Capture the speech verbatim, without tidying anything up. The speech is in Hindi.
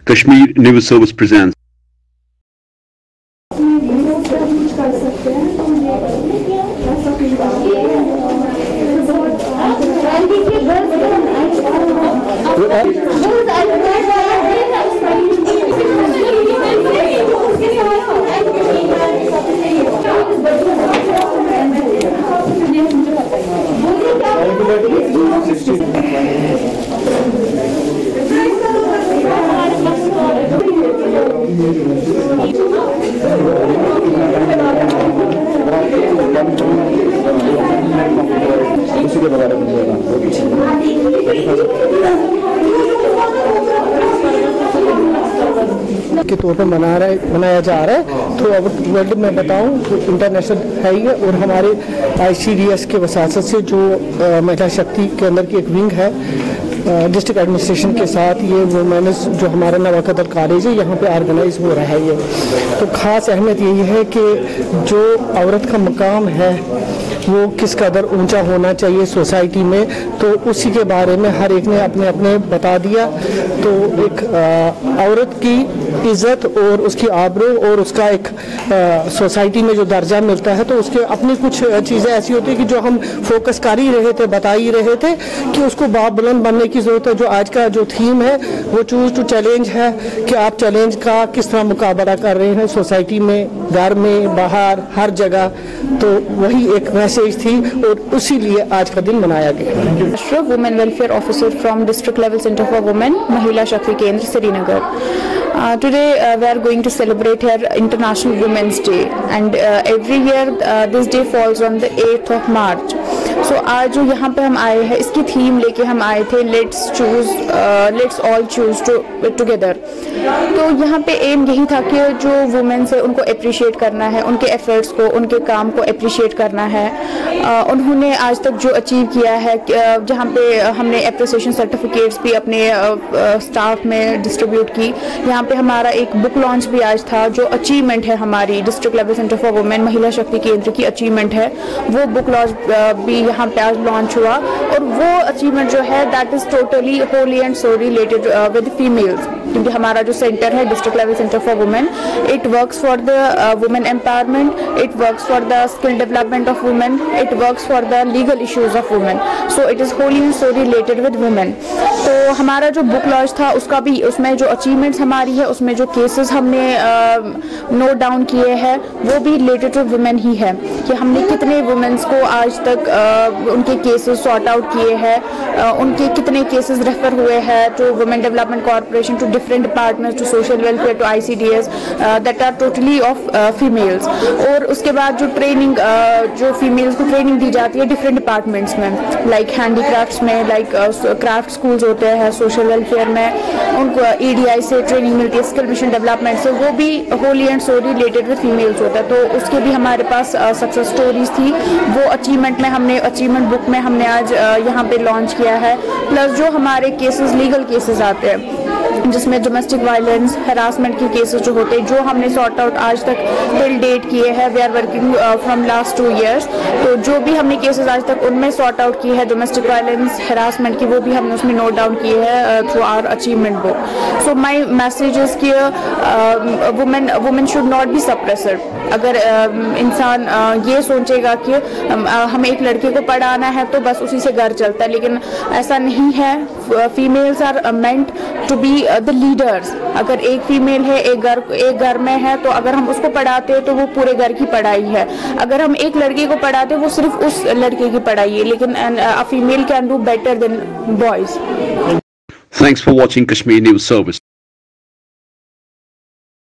Kashmir News Service presents. के तौर पर मना रहा है मनाया जा रहा है। थ्रू आउट वर्ल्ड में बताऊं तो इंटरनेशनल है ही है और हमारे आई सी डी एस के वसासत से जो महिला शक्ति के अंदर की एक विंग है डिस्ट्रिक्ट एडमिनिस्ट्रेशन के साथ, ये वुमेन्स जो हमारा नवाकदर कॉलेज है यहाँ पे ऑर्गेनाइज हो रहा है। ये तो ख़ास अहमियत यही है कि जो औरत का मकाम है वो किस कदर ऊंचा होना चाहिए सोसाइटी में, तो उसी के बारे में हर एक ने अपने अपने बता दिया। तो एक औरत की इज़्ज़त और उसकी आबरू और उसका एक सोसाइटी में जो दर्जा मिलता है, तो उसके अपनी कुछ चीज़ें ऐसी होती है कि जो हम फोकस कर ही रहे थे, बता ही रहे थे कि उसको बाप बुलंद बनने की ज़रूरत है। जो आज का जो थीम है वो चूज़ टू चैलेंज है कि आप चैलेंज का किस तरह मुकाबला कर रहे हैं सोसाइटी में, घर में, बाहर, हर जगह। तो वही एक मैसेज थी और उसी लिए आज का दिन मनाया गया। Women welfare officer from district level centre for women, महिला शक्ति केंद्र Srinagar. Uh, today uh, we are going to celebrate here International Women's Day, and uh, every year uh, this day falls on the eighth of March. So आज जो यहाँ पे हम आए हैं इसकी थीम लेके हम आए थे, let's choose let's all choose together. तो यहाँ पे एम यही था कि जो वुमेन्स है उनको अप्रिशिएट करना है, उनके एफर्ट्स को, उनके काम को अप्रिशिएट करना है। uh, उन्होंने आज तक जो अचीव किया है, uh, जहाँ पे हमने अप्रिसिएशन सर्टिफिकेट्स भी अपने स्टाफ uh, uh, में डिस्ट्रीब्यूट की। यहाँ पे हमारा एक बुक लॉन्च भी आज था, जो अचीवमेंट है हमारी district level centre for women महिला शक्ति केंद्र की अचीवमेंट है, वो बुक लॉन्च भी यहाँ पे आज लॉन्च हुआ। और वो अचीवमेंट जो है that is totally wholly and so related with females, क्योंकि हमारा जो सेंटर है district level centre for women, it works for the women empowerment, it works for the skill development of women, it works for the legal issues of women. So it is wholly and so related with women. तो हमारा जो बुक लॉन्च था उसका भी, उसमें जो अचीवमेंट्स हमारी है, उसमें जो केसेस हमने नोट uh, डाउन किए हैं वो भी रिलेटेड टू वुमेन ही है, कि हमने कितने वुमेन्स को आज तक uh, उनके केसेस सॉर्ट आउट किए हैं, uh, उनके कितने केसेस रेफर हुए हैं to women development corporation, to different departments, to social welfare, to I C D S that are totally of females. और उसके बाद जो ट्रेनिंग uh, जो फीमेल्स को ट्रेनिंग दी जाती है डिफरेंट डिपार्टमेंट्स में, लाइक हैंडीक्राफ्ट्स में, लाइक क्राफ्ट स्कूल्स होते हैं, सोशल वेलफेयर में उनको ई डी आई से ट्रेनिंग मिलती है, स्किल मिशन डेवलपमेंट से, वो भी wholly and so related with females होता है। तो उसके भी हमारे पास सक्सेस स्टोरीज थी, वो अचीवमेंट में हमने अचीवमेंट बुक में हमने आज uh, यहाँ पे लॉन्च किया है। प्लस जो हमारे केसेस, लीगल केसेस आते हैं जिसमें डोमेस्टिक वायलेंस, हरासमेंट के केसेस जो होते हैं, जो हमने सॉर्ट आउट आज तक टिल डेट किए हैं, we are working from last two years. तो जो भी हमने केसेस आज तक उनमें सॉर्ट आउट किए हैं डोमेस्टिक वायलेंस, हरासमेंट की, वो भी हमने उसमें नोट डाउन किए हैं through our achievement book. So my message is कि women women should not be suppressor. अगर uh, इंसान uh, ये सोचेगा कि uh, हमें एक लड़के को पढ़ाना है तो बस उसी से घर चलता है, लेकिन ऐसा नहीं है। Females are meant to be the leaders. अगर एक फीमेल है, एक घर एक घर में है, तो अगर हम उसको पढ़ाते हैं तो वो पूरे घर की पढ़ाई है। अगर हम एक लड़के को पढ़ाते हैं वो सिर्फ उस लड़के की पढ़ाई है, लेकिन a female can do better than boys. Thanks for watching Kashmir News Service.